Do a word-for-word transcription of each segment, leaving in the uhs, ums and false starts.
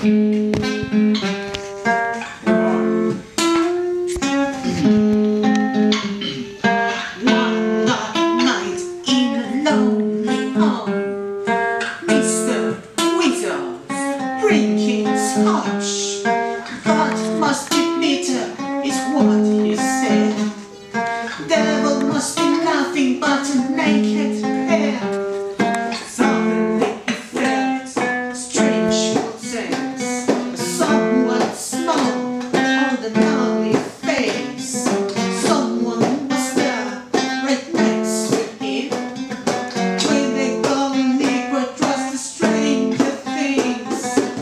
Drinking scotch, but must be bitter, is what he said. Devil must be nothing but a naked pair. Suddenly he felt strange sense, someone small on the lonely face. Someone was there, right next to him. When they go in liquid, trust the stranger things.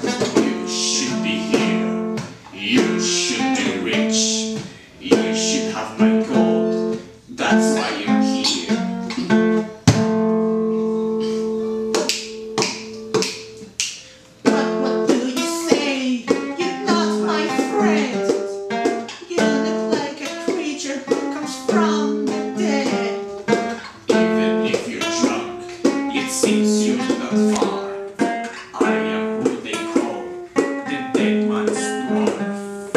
You should be rich, you should have my gold, that's why you're here. But what do you say? You're not my friend. You look like a creature who comes from the dead. Even if you're drunk, it seems you're not far. I am who they call the dead man's dwarf.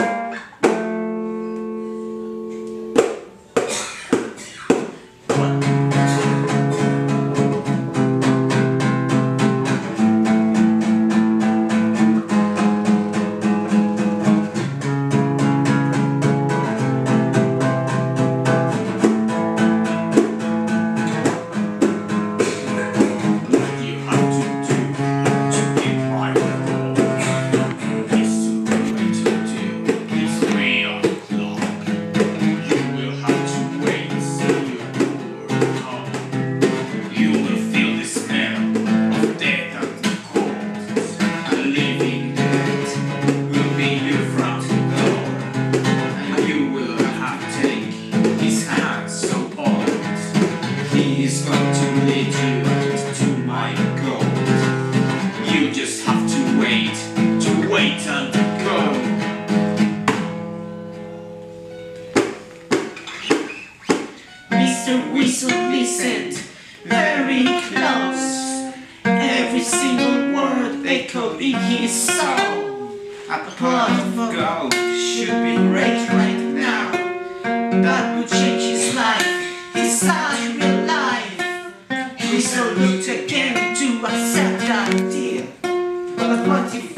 He's going to lead you to my gold. You just have to wait, to wait and go. Mister Whistle listened very close. Every single word echoed in his soul. A pot of gold should be raised right now. That would change his life, his side real life. Whistle looked again to accept that deal. But what if